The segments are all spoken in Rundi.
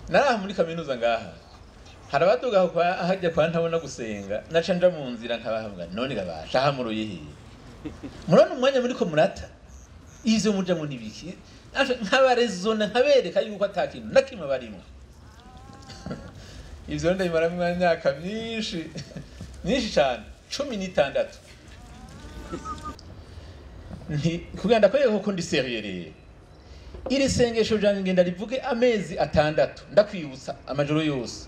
naraha muri kaminuza ngaha harabaduga kwa hajya kwa ntabona gusenga naca nja mu nzira nkabahamwa none gabasha hamuruye he murana umwanya muri ko murata ivyo muja mu nibiki nkabarezona nkabereka yuko atakintu nakimwe barimo ivyo ndabimara mu myaka myinshi cyane 16 nti kuganda ko yego kundi seriere iri sengesho janje ngenda rivuge amezi 6 ndakwibutsa amajoro yose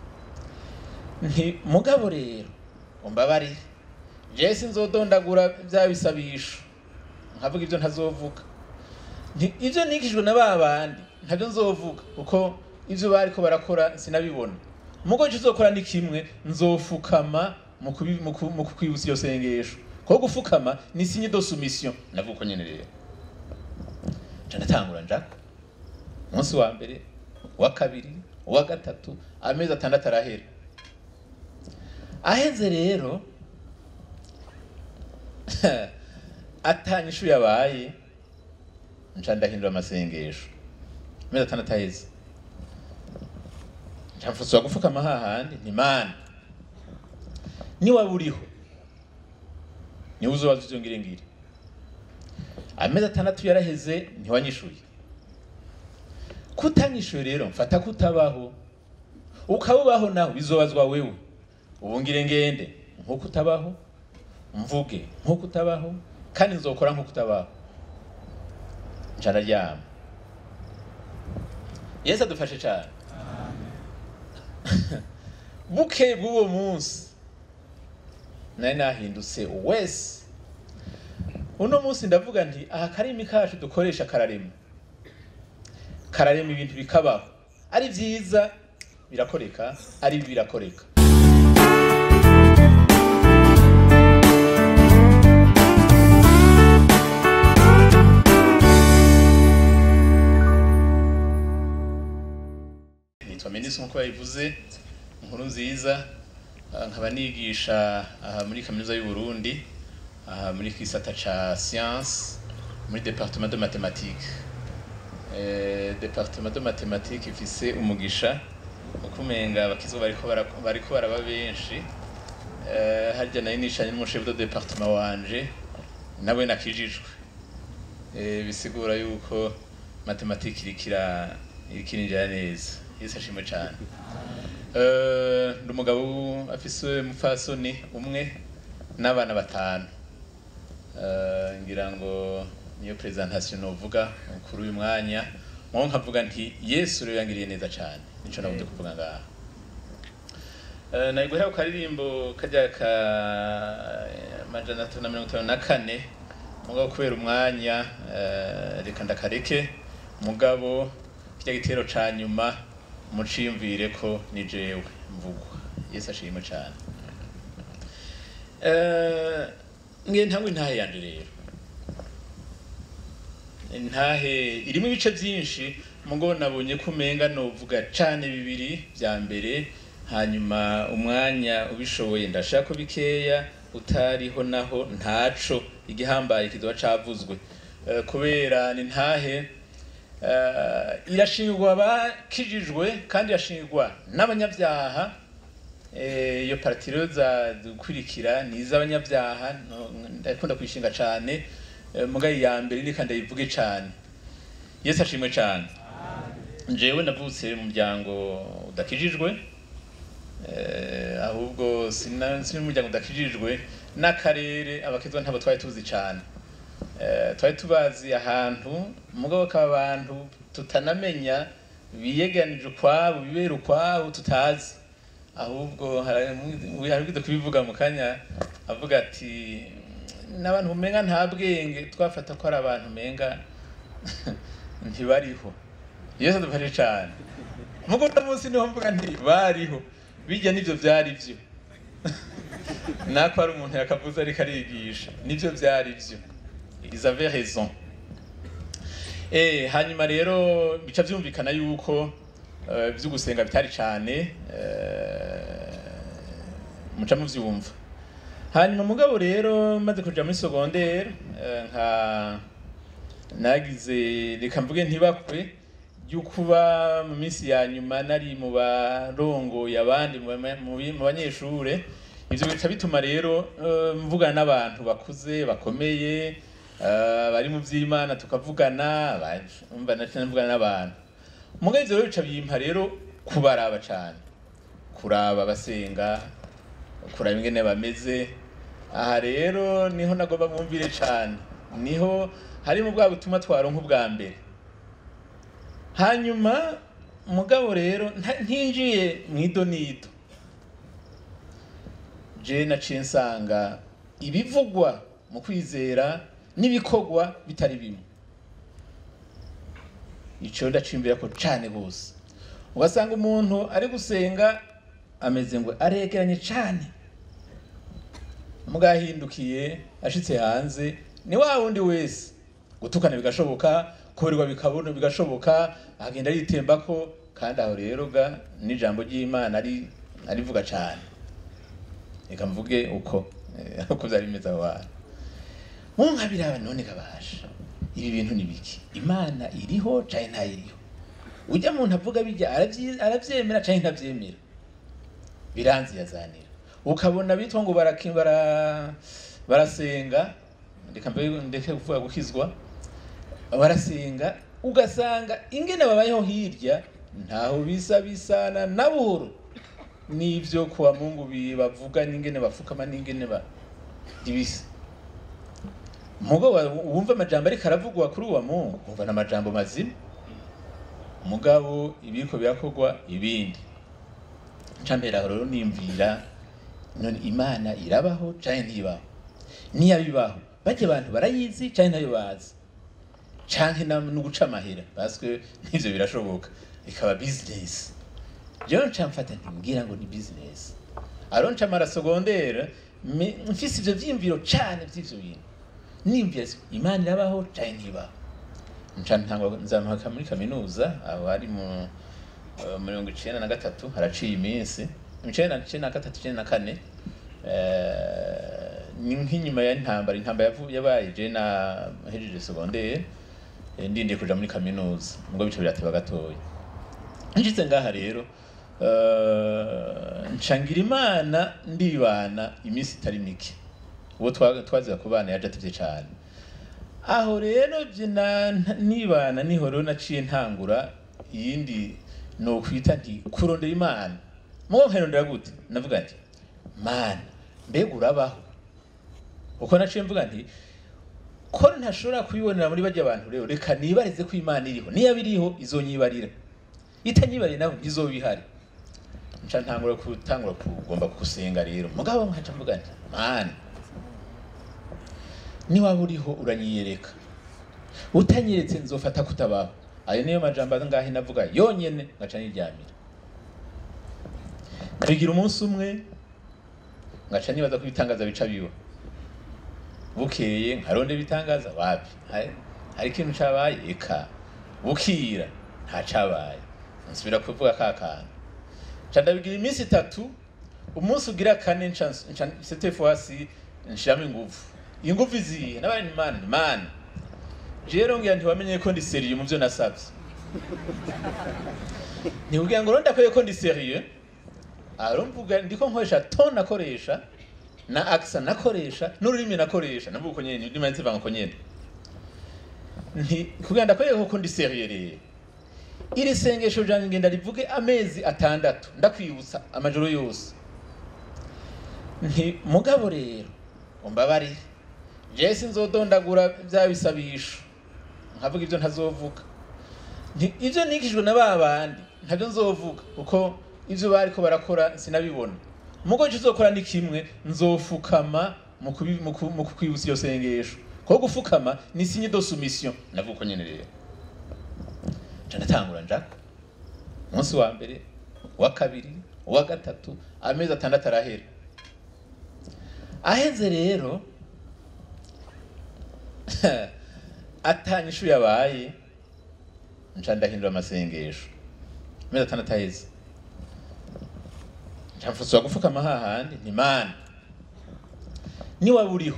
nti mugabo rero umbabari Jesi nzodondagura bya bisabisho nkavuga ivyo ntazovuga nti ivyo nikijwe na babandi ntabyo nzovuga uko ivyo bariko barakora sinabibona mugo cizokora ni kimwe nzofukama mu kukwibutsa iyo sengesho ko gufukama ni signe de soumission navuko nyene rero canatangura njako umunsi wa mbere wa kabiri wa gatatu amezi 6 arahera aheze rero atanyishu yabaye nca ndahindura amasengesho amezi 6 aheze ncamfutse gufukama hahandi ni Imana ni waburiho ni uzobaza ivyo ngire amezi 6 yaraheze ntiwanyishuye kutanyishuye rero mfata kutabaho ukabubaho naho bizobazwa wewe ubu ngende nkuko utabaho mvuge nkuko utabaho kandi nzokora nkuko utabaho nshararyama Yesu adufashe cyane buke bw'uwo munsi nari nahindutse wese uno munsi ndavuga nti aha karimi kacu dukoresha kararema ibintu bikabaho ari byiza birakoreka ari birakoreka nitwa Menus nkuko yabivuze inkuru nziza nkaba nigisha aha muri kaminuza y'u Burundi aha muri kisata ca science muri département de mathématiques département de mathématiques ifise umugisha ukumenga abakizwa bariko baraba benshi harya nayo nishanye n'umushefu de département wanje nawe nakijijwe bisigura yuko mathématiques irikinjira neza Yesu ashimwe cyane ndumugabo afise mufasoni umwe n'abana 5 ngira ngo niyo presentation novuga kuri uyu mwanya mwo nkavuga nti Yesu rero yangiriye neza cyane nico nabuze kuvuga ngaha nayiguhera ku karirimbo kajya ka majana 354 mugabo kubera umwanya reka ndakareke mugabo kijya gitero ca nyuma muciyumvire ko ni jewe mvugwa Yesu ashimwe cyane nge ntangwe Intahe yanje rero Intahe irimo ibice byinshi mugo nabonye kumenga novuga cyane bibiri bya mbere hanyuma umwanya ubishoboye ndashaka bikeya utariho naho ntaco igihambaye kizoba cavuzwe kubera ni Intahe irashingwa bakijijwe kandi yashingwa n'abanyabyaha iyo partiro za dukurikira niza abanyabyaha ndakunda kwishinga cyane mugayi ya mbere ni kandi yivuge cyane Yesu ashimwe cyane njewe navutse mu muryango udakijijwe ahubwo sinari mu muryango udakijijwe n'akarere abakizwa ntabo twari tuzi cyane twari tubazi ahantu mugabo k'abantu tutanamenya biyeganije ukwabo bibera ukwabo tutazi ahubwo harabwize kubivuga mu kanya avuga ati n'abantu umenga nta bwenge twafata ko ari abantu umenga ntibariho Yesu adufashe cyane mugabo munsi niho mvuga nti bariho bijya nivyo byari byo nako ari umuntu yakavuze ariko arigisha nivyo byari byo ils avaient raison hanyuma rero bica byumvikana yuko byo gusenga bitari cyane muca muvyumva hanyuma mugabo rero maze kuja muri secondaire nka nagize reka mvuge ntibakwe yukuba mu minsi ya nyuma nari mu barongo yabandi mu banyeshure ivyo bica bituma rero mvugana n'abantu bakuze bakomeye bari mu vy'Imana tukavugana umva mvugana n'abantu mugabe ivyo bica bimpa rero kubaraba cyane kuraba basenga kuraba ingene bameze aha rero niho nagomba mwumvire cyane niho hari mu bwa butumwa twaronka ubwa mbere hanyuma mugabo rero ntinjiye mwidonido je naciye nsanga ibivugwa mu kwizera n'ibikogwa bitari bimwe ico ndacimbira ko cane gose ugasanga umuntu ari gusenga ameze ngo aregeranye cane mugahindukiye ashitse hanze ni wa wundi wese gutukana bigashoboka kuberwa bikabona bigashoboka agenda yitembako kandi aho rero ga n'ijambo ry'Imana arivuga cane reka mvuge uko vyari bimeze aho hantu munkabiraba none kabasha ibi bintu ni biki Imana iriho canke ntayiriho ujya muntu avuga bijya aravyemera canke ntavyemera biranzi yazanira ukabona bitwa ngo barasenga ndeke kuvuga gukizwa barasenga ugasanga ingene babayeho hirya ntaho bisana na buhoro nivyo kwa Mungu bibavuga n'ingene bafukama n'ingene dibisa mugo wumva amajambo ariko aravugwa kuri uwa Mungu umva n'amajambo mazima mugabo ibiko birakogwa ibindi ncambera rero nimvira none Imana irabaho canke ntibaho niyabibaho bake abantu barayizi canke ntayo bazi canke no guca amahera baswe n'ivyo birashoboka ikaba business jewe ncamfata ntimbwira ngo ni business aronca mara secondaire mfise ivyo vyimviro cane vy'ivyo bintu nimvira Imana irabaho canke ntibaho ncantangwa nzamaka muri kaminuza abo ari mu 1993 haraciye iminsi 1993 ni nk'inyuma ya intambara yabaye je na hejeje secondaire ndinde kuja muri kaminuza ngo bico birateba gatoya njitse ngaha rero ncangira Imana ndibana iminsi itari mike uwo twaziga kubana yajativye cyane aho rero nibana niho rero naciye ntangura yindi no kwita nti kurondera Imana mu nkerondera gute navuga nti Mana mbega urabaho uko naciye mvuga nti ko ntashobora kubibonera muri bajya abantu rero reka nibarize ko Imana iriho niyo biriho izonyibarira itanyibariye naho izobihari nca ntangura kugomba kusenga rero mugabo nkaca mvuga nti Mana ni waba uriho uranyiyereka utanyeretse nzofata kutabaho ayo niyo majambo ngahi navuga yonyene ngaca niryamira ndabigira umunsi umwe ngaca nibaza ko ibitangaza bica biba bukeye nkaronde bitangaza wapi hari ikintu cabaye eka bukira nta cabaye nsubira kuvuga kakana ca ndabigira iminsi 3 umunsi ugira kane cette fois nshiramo ingufu izihe nabaye Imana jero ngira ntiwamenye ko ndi serieux mu byo nasabye ntiubwira ngo ndakwiye ko ndi serieux arumvuga ndiko nkoresha ton nakoresha na accent nakoresha n'ururimi nakoresha navuga ko nyene ndimo nzivanga ko nyene nti kugira ndakwiye ko ndi serieux rero iri sengesho janje ngenda rivuge amezi 6 ndakwibutsa amajoro yose nti mugabo rero umbabari Jesi nzodondagura byabisabisho nkavuga ivyo ntazovuga ivyo nikijwe na babandi ntabyo nzovuga uko ivyo bariko barakora sinabibona mugo cizokora ni kimwe nzofukama mu kukwibutsa iyo sengesho ko gufukama ni signe de soumission navuga ko nyene rero canatangura njako umunsi wa mbere wa kabiri wa gatatu amezi 6 arahera aheze rero atanyishu yabaye nca ndahindura amasengesho meza 6 aheze nca mfutse gufukama hahandi ni Mana ni waburiho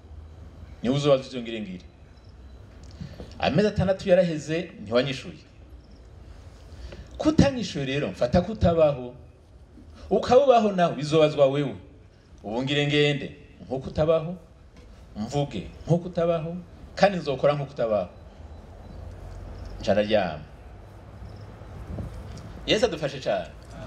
ni uzobaza ivyo ngire amezi 6 yaraheze ntiwanyishuye kutanyishuye rero mfata kutabaho ukabubaho naho bizobazwa wewe ubungire ngende nkuko utabaho mvuge nkuko utabaho kandi nzokora nkuko utabaho njararyama Yesu adufashe cyane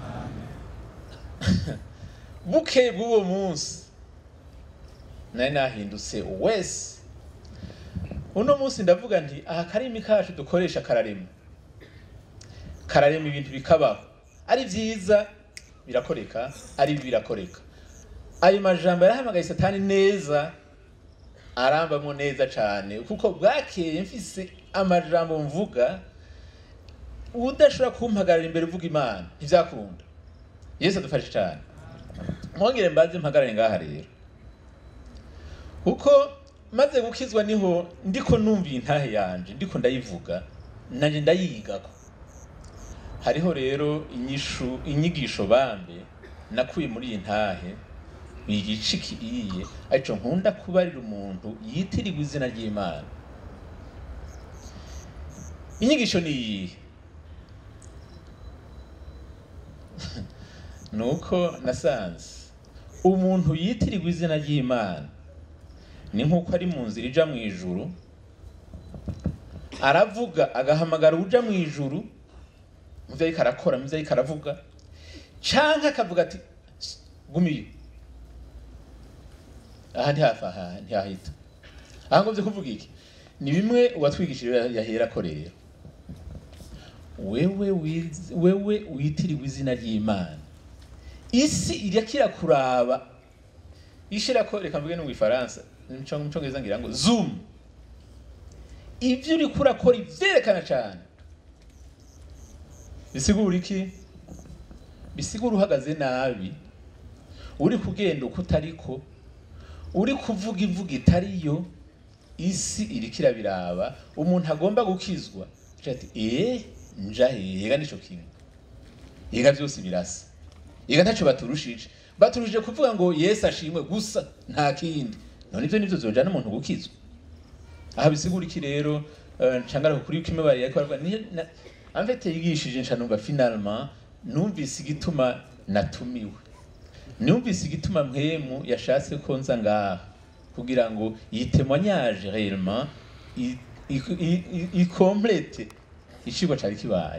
buke bw'uwo munsi nari nahindutse wese uno munsi ndavuga nti aha karimi kacu dukoresha kararema ibintu bikabaho ari byiza birakoreka ari birakoreka ayo majambo yarahamagaye satani neza arambamwo neza cyane kuko bwakeye mfise amajambo mvuga udashobora kumpagarara imbere uvuga Imana ntivyakunda Yesu adufashe cyane mwongere mbaze mpagarare ngaha rero uko maze gukizwa niho ndiko numva intahe yanje ndiko ndayivuga nanje ndayigako hariho rero inyigisho bambe nakuye muri intahe igiciki iye arico nkunda kubarira umuntu yitirirwa izina ry'Imana inyigisho ni nuko nasanze umuntu yitirirwa izina ry'Imana ni nkuko ari mu nzira ija mu ijuru aravuga agahamagara uja mu ijuru muvyo ariko arakora muvyo ariko aravuga canke akavuga ati gumiyo aha ntihahita aha ngo vyo kuvuga iki ni bimwe uwatwigishije yahera ko rero wewe witiriwe izina ry'Imana isi irakira kuraba ishira ko reka mvuge no mu Faransa mu Congereza ngira ngo zoom ivyo uri kurakora ivyerekana cyane bisigura iki bisigura uhagaze nabi uri kugenda uko utariko uri kuvuga ivuga itariyo isi irikira biraba umuntu agomba gukizwa ati njahe yega nico kimwe yega byose birasa yega ntaco baturushije kuvuga ngo Yesu ashimwe gusa nta kindi none ivyo nivyo zojana umuntu gukizwa aha bisigura iki rero ncangara kuri kimwe bari yako amfete yigishije nshanumva finalement numvise igituma natumiwe numvise igituma mpemu yashatse ko nza ngaha kugira ngo yitemonyage réellement i complète icigwa cari kibaye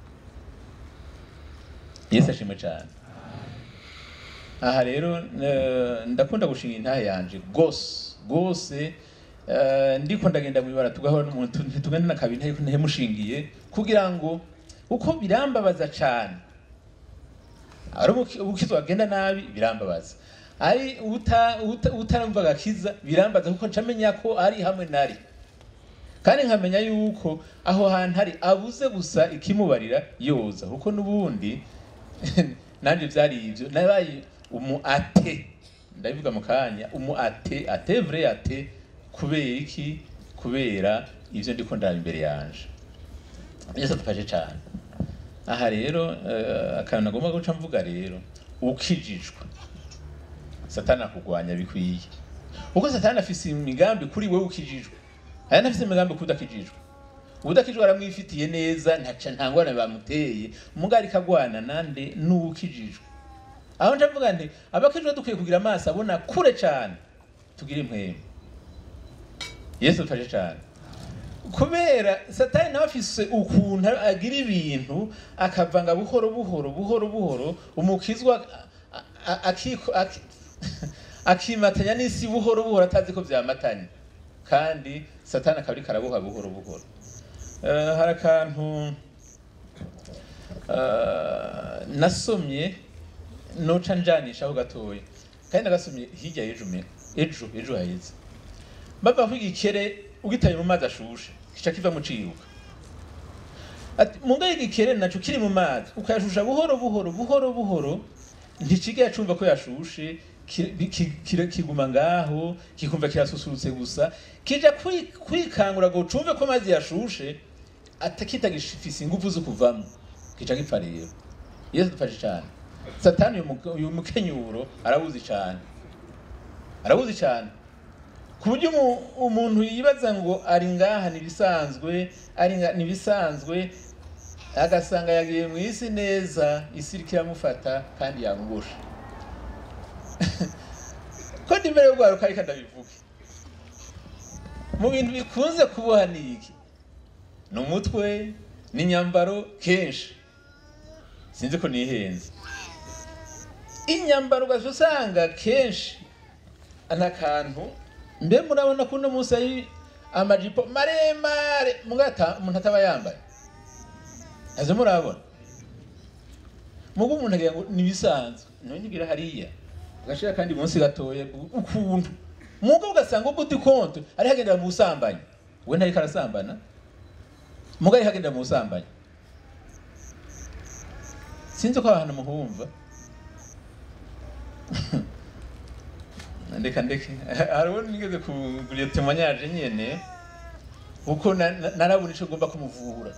Yesu ashimwe cyane aha rero ndakunda gushinga intahe yanje gose ndiko ndagenda mwibara tugahora n'umuntu ntitugenda nakabintu ariko ntemushingiye kugira ngo uko birambabaza cyane ari ubukizwa agenda nabi birambabaza ari utaramva Agakiza birambaza kuko ncamenya ko ari hamwe nari kandi nkamenya yuko aho hantu hari abuze gusa ikimubarira yoza kuko nubundi nanje vyari ivyo nabaye athée ndabivuga mu kanya athée vrai athée kubera iki kubera ivyo ndiko ndaba imbere yanje Yesu adufashe cyane aha rero akantu nagomba guca mvuga rero ukijijwe satani akugwanya bikwiye uko satani afise imigambi kuri wewe ukijijwe aya nafise imigambi kudakijijwe udakijwe aramwifitiye neza nta ngwana bamuteye mugari kagwana nande n'ukijijwe aho ndavuga nti abakijwe dukwiye kugira amaso abona kure cyane tugire impwemu Yesu adufashe cyane kubera satani nawe afise ukuntu agira ibintu akavanga buhoro umukizwa akimatanya n'isi buhoro atazi ko vyamatanye kandi satani akabiri karabuha buhoro hari akantu nasomye noca njanisha aho gatoya kandi nagasomye hirya ejo haheze bava ko igikere ugitaye mu mazi ashushe kica kiva mu ciruka ati munga y'igikere naco kiri mu mazi ukayashusha buhoro ntikiga yacumva ko yashushe kiguma ngaho kikumva kirasusurutse gusa kija kwikangura ngo cumve ko mazi yashushe atakitagifise ingufu zo kuvamo kica gipfa rero Yesu adufashe cyane satani uyu mukenyuro arabuzi cyane kuburyo umuntu yibaza ngo ari ngaha nibisanzwe agasanga yagiye mu isi neza, isi iriko iramufata kandi yamugusha. Ko ndimbere yo gwaruka ariko ndabivuge. Mu bintu bikunze kuboha niki? N'umutwe, n'inyambaro kenshi. Sinzi ko nihenze. Inyambaro gasusanga kenshi anakantu mbe murabona kuno musa yi amajipo maremare mugata umuntu ataba yambaye. Aze murabona. Mugo umuntu agira ngo nibisanzwe. Nonyigira hariya. Gashira kandi munsi gatoye ukuntu. Mugo ugasanga ubuti konto ari hagendera mu busambanya. We ntari karasambana. Mugo ari hagendera mu busambanya. Sinzi ko abantu muhumva. Ndeka hariho nigeze kuguriye témoignage nyene uko narabona ico ngomba kumuvura.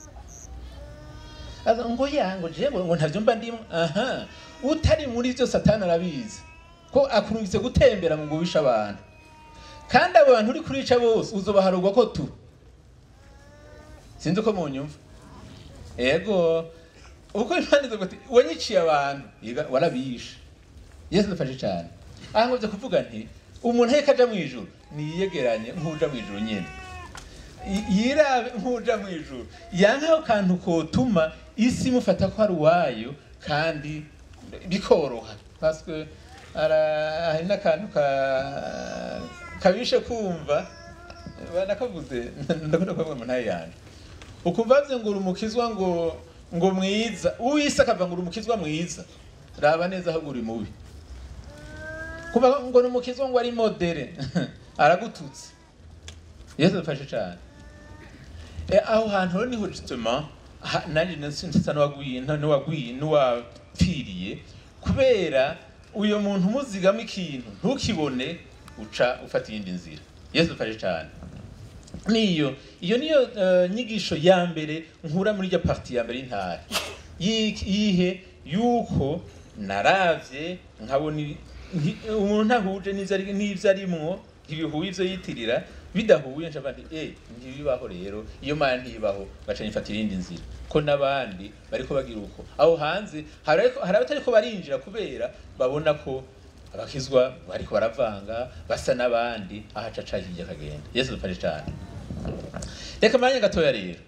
Ngo yango je ngo ntavyumva ndimo utari muri byo satani arabizi ko akurungitse gutembera mu gubisha abantu kandi abo bantu uri kurica bose uzobaharugwa ko tu sinzi ko munyumva ego uko Imana izo gute wanyiciye abantu warabisha Yesu dufashe cyane aho byo kuvuga nti umuntu hekaja mu ijuru niyegeranye nkuja mu ijuru nyene yirabe nkuja mu ijuru yankaho kantu kotuma isi mufata ko ari wayo kandi bikoroha parce que hari n'akantu kabishe kumva banakavuze ndakunda kuvuga mu ntaye yanje ukumva bye ngo urumukizwa ngo mwiza uwise akava ngo urumukizwa mwiza raba neza aho uri mubi kuba ngo urumukizwa ngo ari modere aragututse Yesu dufashe cyane aho hantu niho justement nanje nsinsa n'uwagwiye n'uwapfiriye kubera uyo muntu muzigama ikintu ntukibone uca ufata iyindi nzira Yesu dufashe cyane niyo nyigisho ya mbere nkura muri ya parti ya mbere Intahe yihe yuko naravye nkabona umuntu ahuje n'ivyo arimwo ibihuye ivyo yitirira bidahuye ncabandi ntibibaho rero iyo Mana ntibaho gaca nyifatira iyindi nzira ko nabandi bariko bagira uko aho hanze hari abatariko barinjira kubera babona ko abakizwa bariko baravanga basa nabandi ahacaca hirya kagenda Yesu dufashe cyane reka manya gatoya rero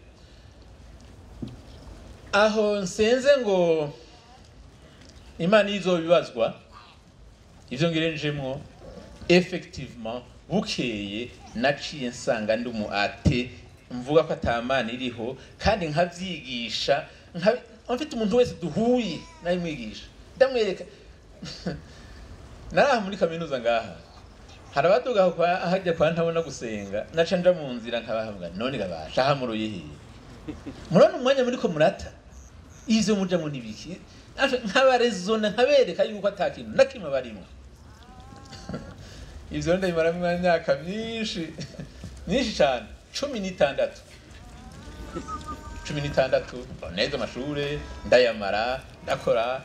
aho nsenze ngo Imana izobibazwa ivyo ngirenjemwo effectivement bukeye naciye nsanga ndi mu athée mvuga ko atamana iriho kandi nkavyigisha mfite umuntu wese duhuye nayi mwigisha ndamwereka naraha muri kaminuza ngaha harabaduga ko ahajya kwa ntabona gusenga naca nja mu nzira nkabahamwa none gabasha hamuruye he murone umwanya muri ko murata ivyo muja mu nibiki nkabarezona nkabereka yuko atakintu nakimwe barimo ivyo ndayimara mu myaka myinshi cyane 16 neza amashure ndayamara ndakora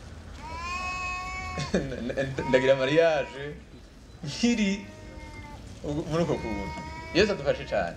ndagira mariage nkiri muri uko kuntu Yesu adufashe cyane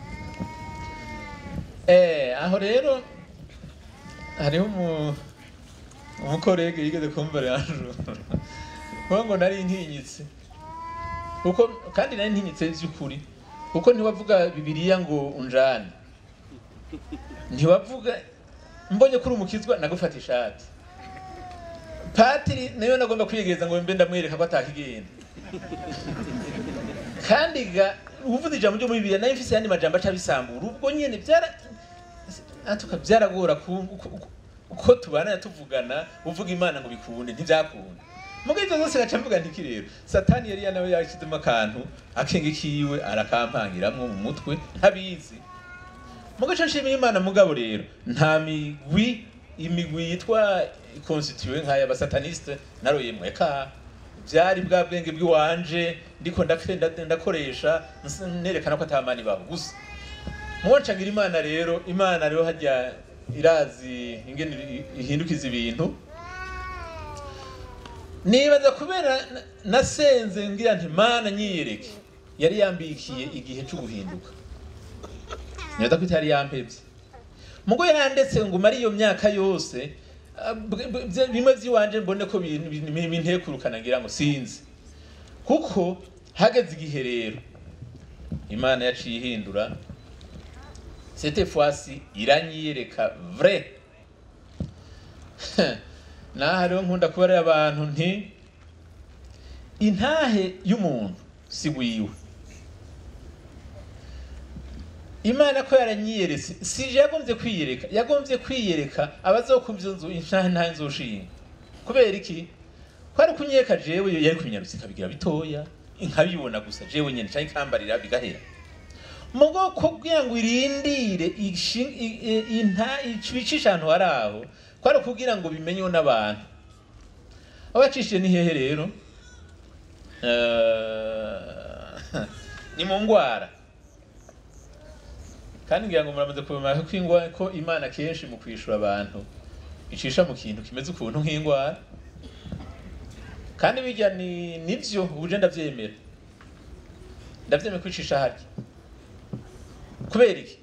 aho rero hariho umukorege yigeze kumva rero ngo nari ntinyitse uko kandi nari ntinyitse by'ukuri uko ntiwavuga Bibiliya ngo unjane ntiwavuga mbonye kuri umukizwa nagufata ishati patiri nayo nagomba kwiyegereza ngo mbe ndamwereka ko atakigenda kandi uvuze ijambo ryo muri Bibiliya nayo mfise yandi majambo aca bisambura ubwo nyene byaragora uko tubana tuvugana uvuga Imana ngo bikunde ntibyakunda mugo ivyo zose gaca mvuga nti kirero satani yari nawe yakiduma akantu akenge kiwe arakampangiramwo mu mutwe ntabizi mugo nshimira Imana mugabo rero nta imigwi yitwa constitué nkaya abasataniste naroyemwe ka byari bwa bwenge bw'iwanje ndiko ndakoresha nerekana ko atamani baho gusa muwancagira Imana rero hajya irazi ingene ihindukiza ibintu nibaza kubera nasenze ngira nti Mana nyiyereke yari yambikiye igihe cyo guhinduka nibaza ko itari yampevye mugo yarandetse ngo mari iyo myaka yose bimwe vyiwanje mbone ko bintekurukana ngira ngo sinzi kuko hageze igihe rero Imana yaciye ihindura cette fois-ci iramwiyereka vrai naho rero nkunda kubarira abantu nti intahe y'umuntu si wiwe Imana ko yaranyiyeretse sije yagombye kwiyereka abazokumva inzu intahe ntahe nzoshinga kubera iki kwari kunyeka jewe yari kunyarutse kabigira bitoya inkabibona gusa jewe nyene cyane kambarira bigahera mugo kugira ngo irindire inta icisha ahantu haraho kwari kugira ngo bimenywe n'abantu abacishije ni hehe rero ni mu ngwara kandi ngira ngo muramaze kubimara ko Imana kenshi mu kwishura abantu icisha mu kintu kimeze ukuntu nk'ingwara kandi bijya nivyo ubuje ndavyemera kwicisha harya kubera iki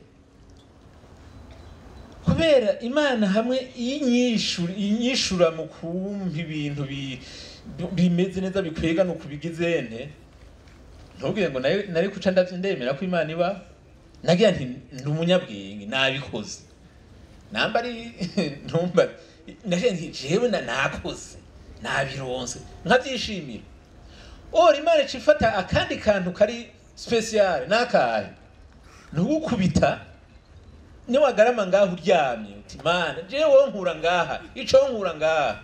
kubera Imana hamwe inyishura mu kumpa ibintu bimeze neza bikwega no kubigizene ntubwiye ngo nari kuca ndemera ko Imana iba nagira nti ndi umunyabwenge nabikoze namba ari ntumba naje nti jewe nakoze nabironse nkabyishimira Imana cifata akandi kantu kari special nakahe ntugukubita ni wagarama ngaho uryamye uti Mana jewe nkura ngaha ico nkura ngaha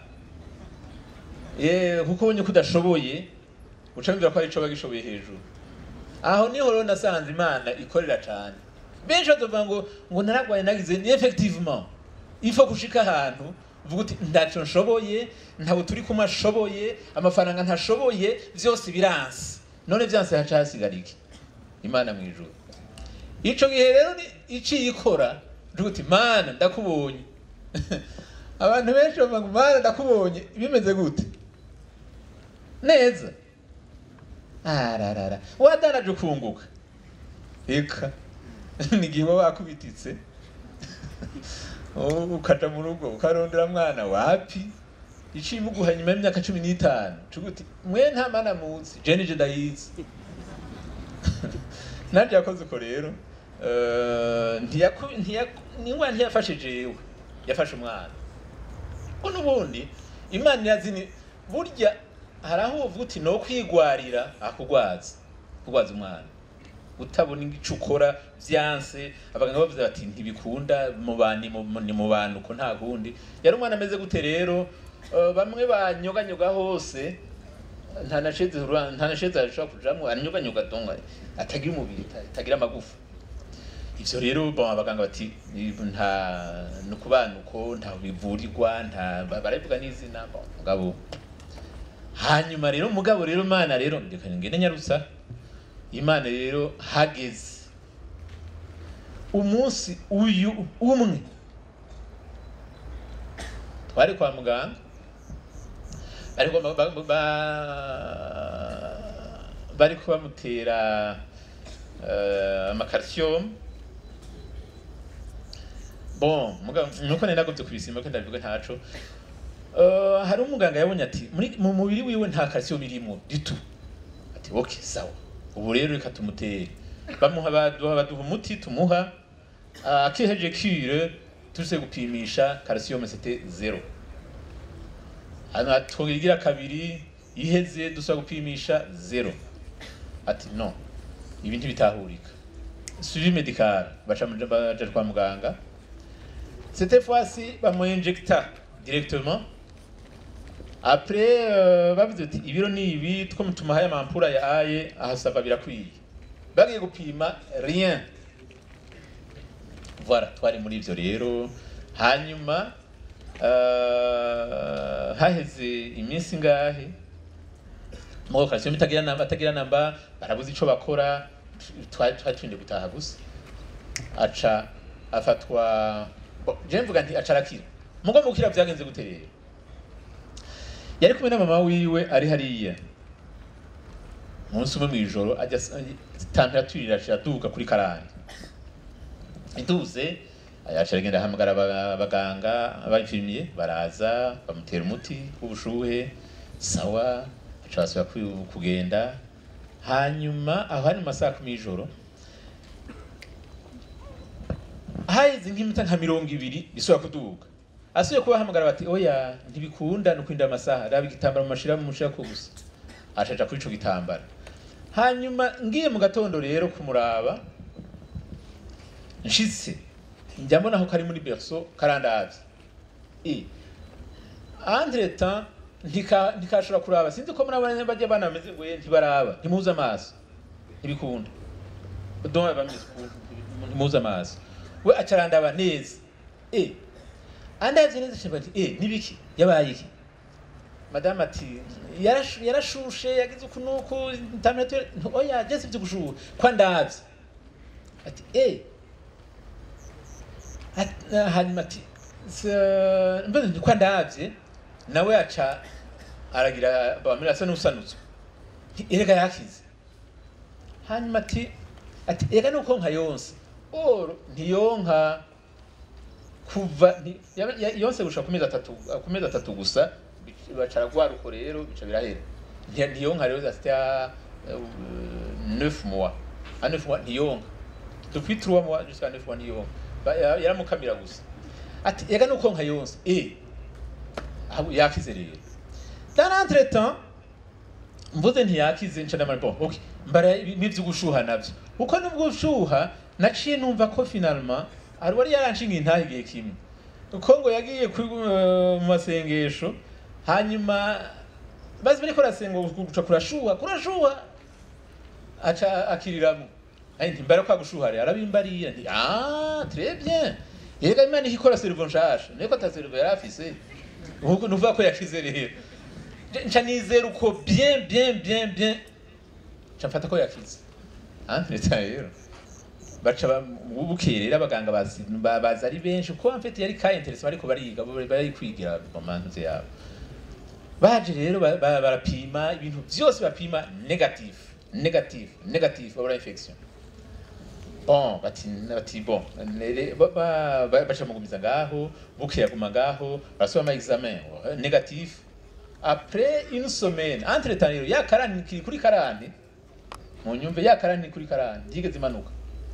kuko ubonye kudashoboye ucambira ko ari ico bagishoboye hejuru aho niho rero nasanze Imana ikorera cyane benshi bavuga ngo naragwaye nagize ni effectivement il faut gushika ahantu uvuga uti ndaco nshoboye ntabo turi kuma ashoboye amafaranga ntashoboye vyose biranse none vyanse haca hasigarike Imana mwijuru ico gihe rero ici ikora uti Mana ndakubonye abantu benshi bavuga Mana ndakubonye bimeze gute neza ararara wadanaje kunguka eka nigiwe bakubititse ukaja mu rugo ukarondera mwana wapi icimuguha nyuma y'imyaka 15 cuguti mwe nta mana muzi je nije ndayizi nanje yakoze ko rero ningwa ntiyafashe jewe yafashe umwana ko nubundi Imana yazini burya haraho uvuga uti no kwigwarira akugwaza umwana utabona igico ukora vyanse abaganga bavuze bati ntibikunda ni mu bantu ko nta gundi yari umwana ameze gute rero bamwe banyoganyoga hose nta nasheze ashobora kujamwo anyoganyoga donga atagira umubiri atagira amagufa ivyo rero abaganga bati nta no kubanuko nta bivurirwa nta baravuga n'izina mugabo hanyuma rero mugabo rero Imana rero ndeka ngene nyarutsa Imana rero hageze umunsi uyu umwe twari kwa muganga bariko bamutera amakalsium bon mugabo nuko nagobye kubisimba ko ndabivuga ntaco hari umuganga yabonye ati mu mubiri wiwe nta calcium irimo ditu ati okay sawa ubu rero reka tumutere baduha umuti tumuha akiheje kure tuse gupimisha calcium c'était 0 ana twogira kabiri iheze dusa gupimisha 0 ati no ibintu bitahurika suivi médical baca kwa muganga cette fois-ci bamuinjecta directement après bavuze ati ibiro ni ibi two mutumuhaye amampura ya aye ahasaba birakwiye bagiye gupima rien voilà twari muri ivyo rero hanyuma haheze iminsi ngahe mu calcium itagira namba barabuze ico bakora twatwinde gutaha gusa aca afatwa je mvuga nti aca arakira mugo mukira vyagenze guterera yari kumwe na mama wiwe ari hariya munsi umwe mwijoro ajya temperature iraduka kuri 40 iduze yaca agenda ahamagara abaganga abafirmiye baraza bamutera umuti w'ubushuhe sawa aca basubira kugenda hanyuma aho hari mu masaha 10 y'ijoro haizi nk'iminota nka 20 bisubira kuduga asuye kubahamagara bati oya ntibikunda no kwinda amasaha raba igitambara mu mashira mu mushira ko gusa acaja kuri ico gitambara hanyuma ngiye mu gatondo rero kumuraba nshitse njya mbona aho kari muri berceau karandavye entre temps ntikashobora kuraba sinzi ko murabana bajya bana bameze ngo ntibaraba ntimuza amaso ntibikunda donc bameze ntimuza amaso we acarandaba neza andavye neza cyane nibiki yabaye iki madame ati yarashushe yagize ukunuko temperature oya jese byo gushuha kwandavye ati hanyuma ati mbaze kwandavye nawe aca aragira bamira asa n'usanutse erega yakize hanyuma ati ega nuko nka yonse ntiyonka kuva yonse gusha ku mezi atatu gusa bacara gwaruko rero bica birahera ntiyonka rero zasta 9 mois à 9 mois ntiyonka depuis 3 mois jusqu'à 9 mois ntiyonka yaramukamira gusa ati ega nuko nka yonse yakize rero dans l'entretemps mvuze ntiyakize nca ndamara bon okay mbara n'ivyo gushuha navyo uko nubwo ushuha naciye numva ko finalement ari wari yaranshinga intahe igihe kimwe uko ngo yagiye mu masengesho hanyuma bazi bariko rasenga guca kurashuha aca akiriramo nti mbara kwa gushuha rero arabimbarira nti très bien yega Imana ikora servo nshasha niko ta servo yarafise uko nuvuga ko yakize rero nca nizera uko bien mfata ko yakize rero baca bubukerera abaganga baza ari benshi ko en fait yari ka interesse bariko bariga bari kwigira mu manze yabo baje rero barapima ibintu byose bapima negative babura infection bon bati bon baca mugumiza ngaho bukira guma ngaho basoma ama examen négatif après une semaine entre temps ya karani kuri karani mu nyumve ya karani kuri karani yigeze imanuka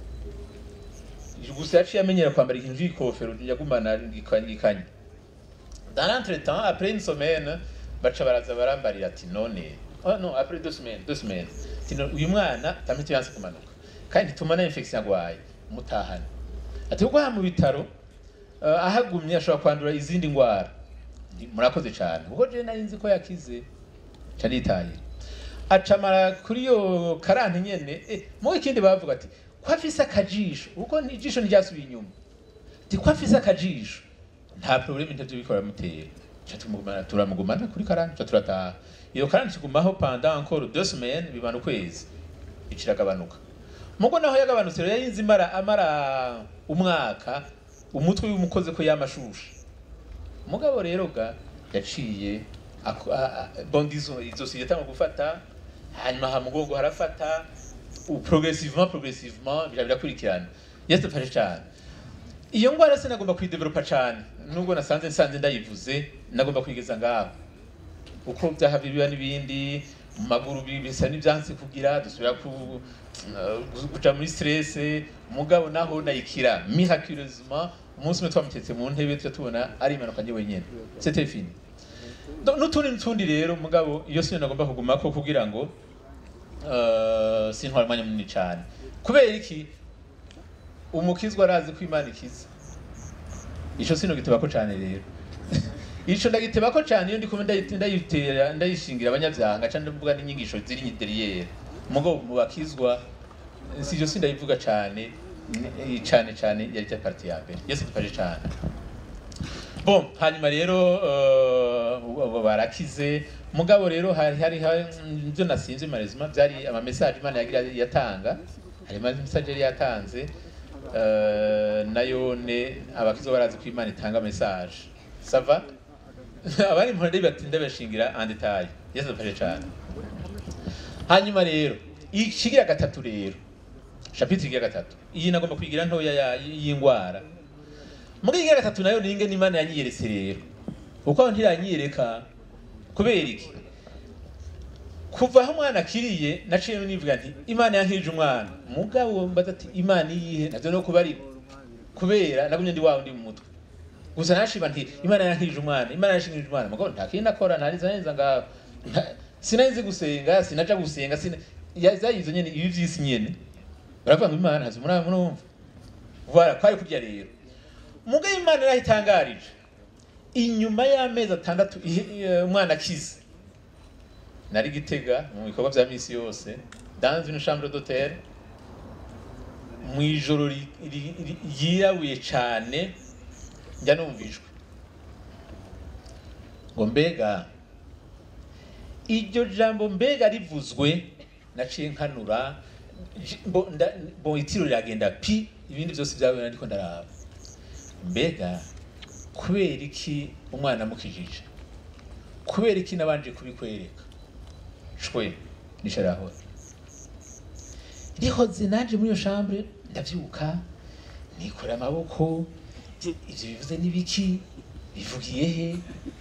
gusa yaciye amenyera kwambara ikintu cy'ikofero yagumana gikanye dans l'entretemps après une semaine baca baraza barambarira ati none non après 2 semaines tino uyu mwana tamite yanse kumanuka kandi tumana infection agwaye mutahana ati ugwa mu bitaro ahagumye ashobora kwandura izindi ngwara murakoze cyane kuko je nari nzi ko yakize canitaye acamara kuri yo karante nyene mu ikindi bavuga ati kwafise akajisho uko ijisho ntiryasubiye inyuma ati kwafise akajisho nta problem ntavyo bikora mutera cyatumugumana turamugumana kuri karante turataha iyo karante kigumaho pendant encore 2 semaines bibana ukwezi ikiragabanuka mugo naho yagabanutse rero yinzi amara umwaka umutwe w'umukoze ko yamashusha mugabo rero ga yaciye bondizo izo siyeta mu gufata hanyuma hamugongo harafata progressivement birakurikirana yeste fashe cyane iyo ngwara se nagomba kwidevelopa cyane nubwo nasanze ndayivuze nagomba kwigeza ngaho uko byaha bibiba nibindi mu maguru bisa n'ibyanse kugira dusubira kuja muri stress mugabo naho nayikira miraculeusement umunsi umwe twamutetse mu ntebe tubona ari imanuka nje wenyene c'était fini n'utundi rero mugabo iyo sinyo nagomba kuguma ko kugira ngo sintwara mwanya munini cyane kubera iki umukizwa arazi ko Imana ikiza ico sino gitebako cyane rero ico ndagitebako cyane iyo ndiko ndayishingira abanyabyaha ngaca ndavuga n'inyigisho ziri derrière mugabo mu bakizwa sivyo sindayivuga cyane yari cya parti ya mbere yese tufashe cyane bon hanyuma rero barakize mugabo rero hari byo nasinze marezima byari ama message Imana yagira yatanga hari ama message yari yatanze nayone abakizo barazi ko Imana itanga message sava abari mu ndebe batinde bashingira en detail yese tufashe cyane hanyuma rero ikigira gatatu rero chapitre ya gatatu iyi nagomba kwigira ntoya y'ingwara muga igira gatatu nayo ninge n'Imana yanyiyeretse rero uko ntiranyiyereka kubera iki kuva aho umwana akiriye naciye nivuga nti Imana yankirije umwana mugabo mbaza ati Imana iyihe navyo no kubarira kubera nagumye ndi wawe ndi mu mutwe gusa nashiba nti Imana yankirije umwana Imana yashingirije umwana mugabo ntakindi akora ntariza neza ngaho sinaize gusenga sinaja gusenga yayizo nyene ibi vyisi nyene baravuga ngo Imana hazi murumva voilà kwari kurya rero muga Imana irahitangarije inyuma y'amezi 6 umwana akize nari Gitega mu bikorwa vya misi yose dans une chambre d'hôtel mu ijoro yirabuye cane njya numvijwe ngo mbega iryo jambo mbega rivuzwe naciye nkanura bo itiro riragenda pi ibindi byose byawe ndiko ndaraba mbega kubera iki umwana mukijije kubera iki nabanje kubikwereka shwe nisharaho rihoze naje muri yo chambre ndavyuka nikora amaboko ivyo bivuze nibiki bivugiye he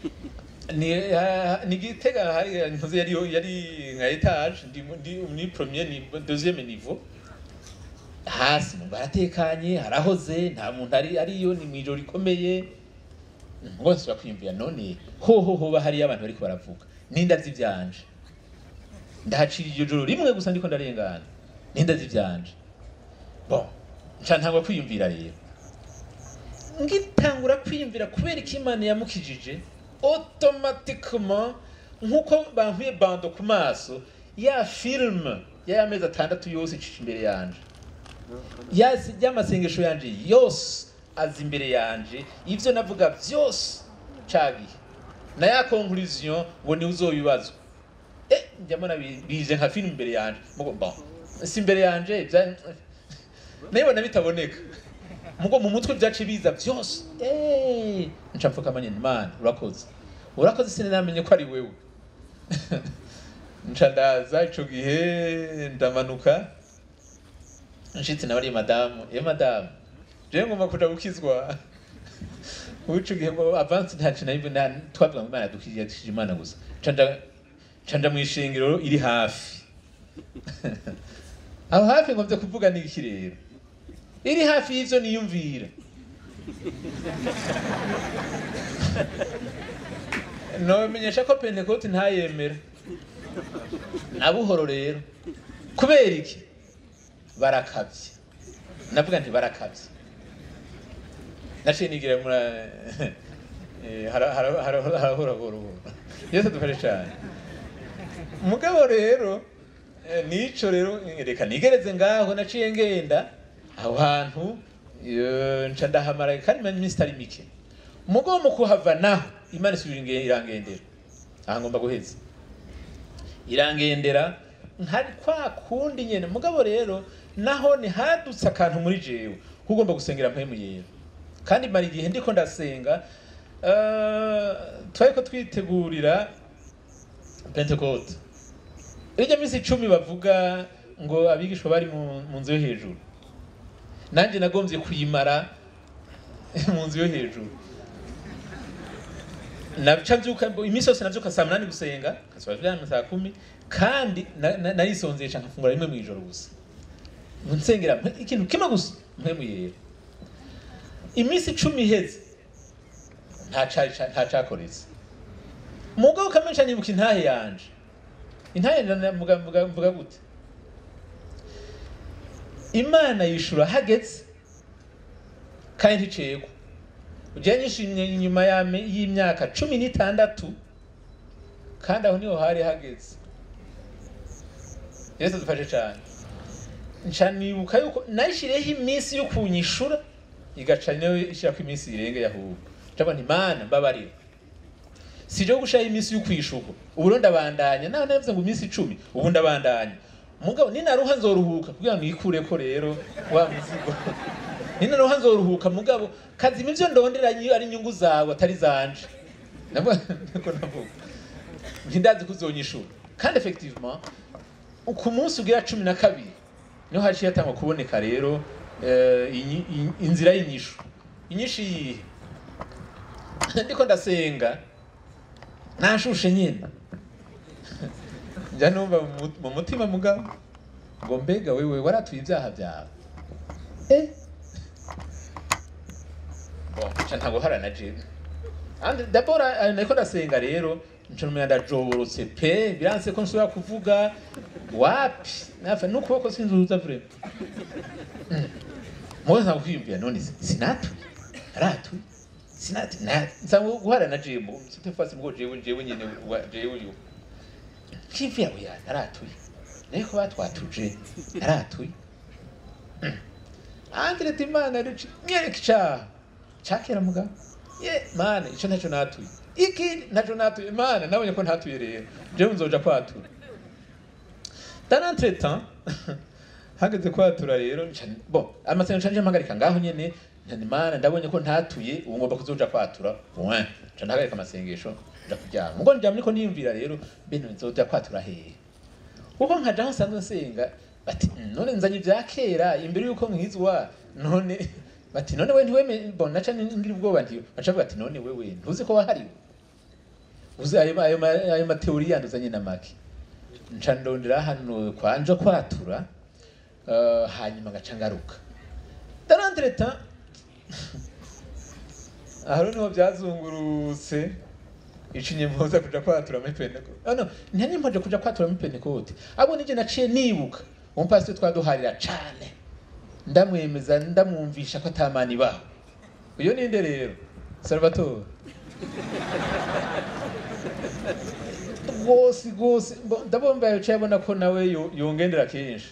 ni Gitega hari ntuze yari nka etage ndi premier ni deuxième niveau hasi baratekanye harahoze nta muntu ariyo ni mwijoro ikomeye ngo nsura kwiyumvira none ho bahari abantu bariko baravuga nindazi vyanje ndahacira iryo joro rimwe gusa ndiko ndarengana nindazi vyanje bon ntangwa kwiyumvira rero ngitangura kwiyumvira kubera iki Imana yamukijije automatiquement nkuko bampiye bando ku maso ya film y'amezi 6 yose iciye imbere yanje yasi y'amasengesho yanje yose azi imbere yanje ivyo navuga vyose cagi na ya conclusion ngo ni uzoyibazwa njyamona bije nka film imbere yanje mugo bon si imbere yanje nayibona bitaboneka mugo mu mutwe byace biza byose ncapfuka manyene Imana urakoze sinamenye ko ari wewe ncandaza ico gihe ndamanuka nshitse nabari madamu madamu je ngomba kuja gukizwa uco gihe avance ntacu nayibo twavuga ngo Imana dukiriye Imana gusa canja mu ishengero iri hafi aho hafi ngomvye kuvuga n'iki rero iri hafi y'ivyo niyumvira no menyesha ko Pentecote ntayemera nabuhoro rero kubera iki barakavye navuga nti barakavye naciye nigira muri harahora Yesu dufashe cyane mugabo rero nico rero reka nigereze ngaho naciye ngenda aho hantu nca ndahamara kandi ministeri mike mugo mu kuhava naho Imana isubira irangendera aha ngomba guheza irangendera nkari kwa kundi nyene mugabo rero naho ni hadutse akantu muri jewe kugomba gusengera mpemu yera kandi mari gihe ndiko ndasenga twari ko twitegurira Pentecote iryo misi 10 bavuga ngo abigishwa bari mu nzu yo hejuru nanje nagomvye kuyimara mu nzu yo hejuru nabicavyuka imisi yose navyuka saa 8 gusenga kasubira saa 10 kandi narisonzeye canka fungura rimwe mu ijoro gusa nsengera ikintu kimwe gusa mpemu yera imisi 10 iheze nta cakoretse mugabo kamenyesha nibuka intahe yanje intahe mvuga gute Imana yishura hageze kandi nticego uje nyishimye inyuma y'imyaka 16 kandi aho niho hari hageze Yesu dufashe cyane ncanibuka yuko nashireho iminsi yo kunyishura igaca nayo ishira ku iminsi irenge yahubu cyangwa Imana mbabarira sije gushaya iminsi yo kwishuko ubu ndabandanya naho navuze ngo iminsi 10 ubu ndabandanya mugabo ninaruha nzoruhuka kugira ngo nikureko rero wa muzigo ninaruha nzoruhuka mugabo kazi imivyo ndondera ari inyungu zawe atari zanje nabwo navuga ntindazi kuzonyishura kandi effectivement ku munsi ugira 12 niho haciye atangwa kuboneka rero inzira y'inyishu inyinshi ndiko ndasenga nashushe nyine njya numva mu mutima mugabo ngo mbega wewe waratuye ibyaha byawe ntabwo harana jewe dabora niko ndasenga rero ncumira ndajorotse pe biranse ko nsubira kuvuga wapi nafa n'ukuboko sinzuza vrema mwe ntabwo kwiyumvira none sinatuye aratuye sinatuye nsanzwe guharana jewe mfite fasi mwo jewe nyine jewe uyu kivya oya aratuye niko batwatuje aratuye andre Imana rici nyereka chakera muga mana ico ntaco natuye iki ntaco natuye Imana nabonye ko ntatuye rero jewe nzoja kwatura dans temps hageze kwatura rero bon amasenga canje mpagarika ngaho nyene Imana ndabonye ko ntatuye ubu ngomba kuzoja kwatura point cyo ndahagarika amasengesho nja kuryama ngo njya niko niyumvira rero bino nzoja kwatura hehe uko nkaja nsanzwe nsenga bati none nzanye vyakera imbere yuko mwizwa none bati none we ntiweme bona cyane ngira ubwoba ndiyo acavuga ati none wewe ntuzi ko wahariwe uzi ayo mateori yanduzanye na make nca ndondera hano kwanje kwatura hanyuma gaca ngaruka dans temps aharo niho byazungurutse icinye mpoza kuja kwatura muri Pentecote no ntani mpoje kuja kwatura muri Pentecote abo nije naciye nibuka umpasiteri twaduharira cyane ndamwemeza ndamwumvisha ko atamani baho uyo ninde rero Salvatore gose ndabomba yo cyabona ko nawe yongendera kenshi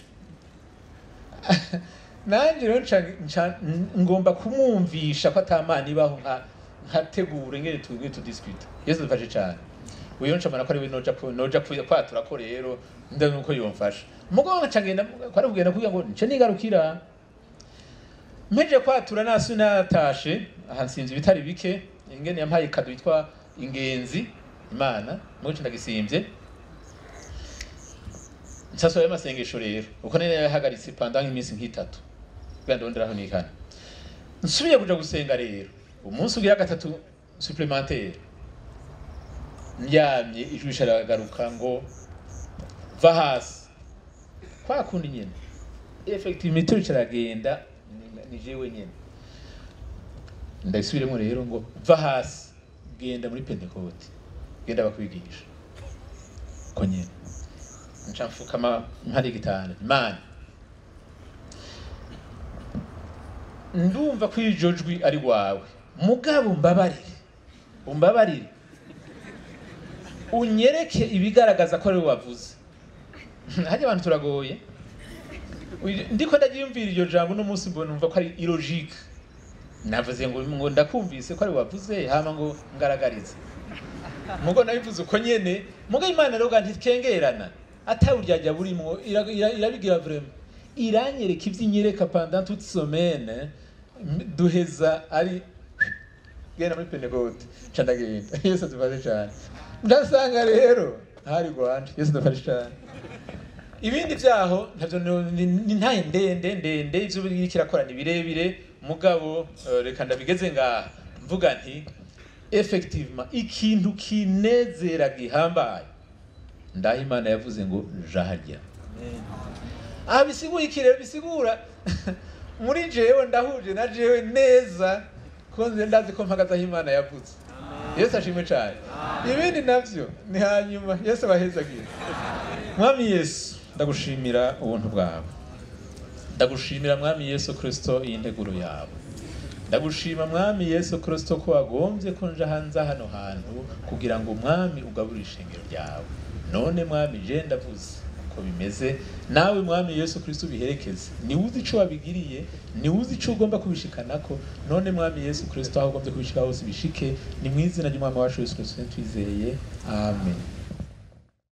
nanje rero ngomba kumwumvisha ko atamani baho nkategura ngene tu dispute Yesu dufashe cyane uyo ncamana ko ari we noja kwatura ko rero ndanuko yomfasha mugabo ncagenda kwari kugenda kugira ngo nce nigarukira mpeje kwatura nasu natashe aha nsinzi bitari bike ingene yampaye kado yitwa ingenzi Imana muco ndagisimbye nsasoye amasengesho rero uko nene yahagaritse pendant iminsi nk'itatu ndonderaho nikana nsubiye kuja gusenga rero umunsi ugira gatatu supplémentaire ndyamye ijwi sharagaruka ngo va hasi kwa kundi nyene effectivement turi caragenda ni jewe nyene ndasubiremo rero ngo va hasi genda muri Pentecote genda bakwigisha ko nyene nca mfukama mpari gitana Imana ndumva kwijojwi ari wawe mugabo umbabarire unyereke ibigaragaza ko ari wavuze haje abantu turagoye ndiko ndagiyumvira iryo jambo no munsi mbona numva ko ari illogique navuze ngo ndakumvise ko ari wavuze hama ngo ngaragarize mugo nabivuze uko nyene mugo Imana rero ganti kengerana atawuryajya burimo irabigira vraiment iranyereka ivyinyereka pendant toute semaine duheza ari genda muri Pentecote candagenda Yesu dufashe cyane ndasanga rero hari gwanje Yesu dufashe cyane ibindi byaho ntavyo ni ntaye ndende ivyo bikirakora ni birebire mugabo reka ndabigeze nga mvuga nti effectivement ikintu kinezera gihambaye ndaho Imana yavuze ngo jaharya bisigura ikirero bisigura muri jewe ndahuje na jewe neza konze ndazi ko mpagaza Imana yavuze Yesu ashimwe cyane ibindi navyo ni hanyuma Yesu bahezagira Mwami Yesu ndagushimira ubuntu bwawe ndagushimira Mwami Yesu Kristo integuro yawe ndagushima Mwami Yesu Kristo ko wagombye ko nja hanze hano hantu kugira ngo Mwami ugaburire ishengero ryawe none Mwami je ndavuze ko bimeze nawe Mwami Yesu Kristo biherekeze ni uzi ico wabigiriye ni uzi ico ugomba kubishikanako none Mwami Yesu Kristo aho ugombye kubishika hose bishike ni mwizina ry'Umwami wacu Yesu Kristo twizeye amen.